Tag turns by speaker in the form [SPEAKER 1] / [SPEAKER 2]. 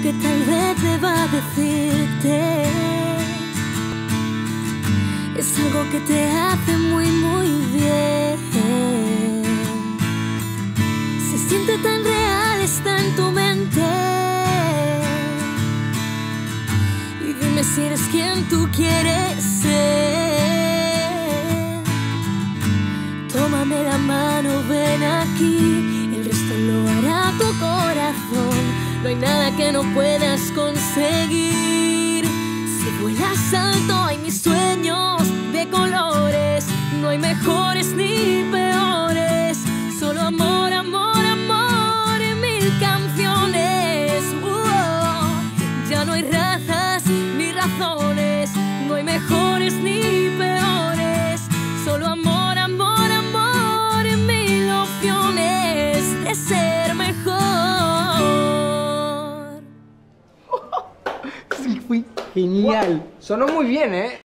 [SPEAKER 1] que tal vez deba decirte. Es algo que te hace muy, muy bien. Se siente tan real, está en tu mente. Y dime si eres quien tú quieres ser. Tómame la mano, ven aquí. El resto lo hará tu corazón. No hay nada que no puedas conseguir. Si vuelas alto hay mis sueños de colores. No hay mejores ni peores. Solo amor, amor, amor y mil canciones. Ya no hay razas ni razones. No hay mejores ni peores. Solo amor, amor, amor y mil opciones de ser mejor.
[SPEAKER 2] Sí, fue genial.
[SPEAKER 3] Sonó muy bien, ¿eh?